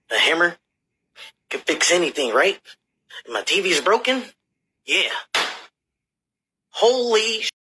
A hammer can fix anything, right? And my TV's broken? Yeah. Holy